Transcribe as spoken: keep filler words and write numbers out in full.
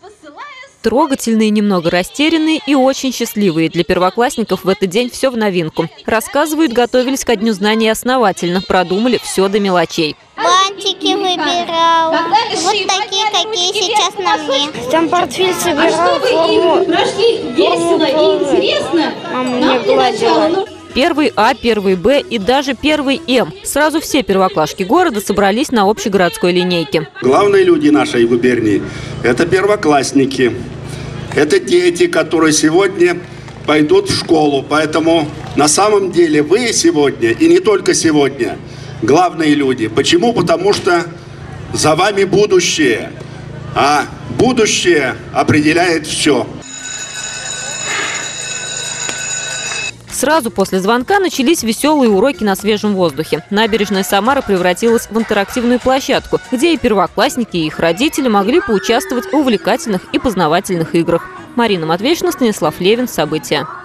Трогательные, немного растерянные и очень счастливые. Для первоклассников в этот день все в новинку. Рассказывают, готовились ко Дню знаний основательно, продумали все до мелочей. Бантики выбирала, вот такие, какие сейчас на мне. Там портфель собирал, форму, весело и интересно. Мама мне гладила. Первый А, первый Б и даже первый М. Сразу все первоклашки города собрались на общегородской линейке. Главные люди нашей губернии – это первоклассники. Это дети, которые сегодня пойдут в школу. Поэтому на самом деле вы сегодня, и не только сегодня, главные люди. Почему? Потому что за вами будущее. А будущее определяет все. Сразу после звонка начались веселые уроки на свежем воздухе. Набережная Самары превратилась в интерактивную площадку, где и первоклассники, и их родители могли поучаствовать в увлекательных и познавательных играх. Марина Матвеевна, Станислав Левин. События.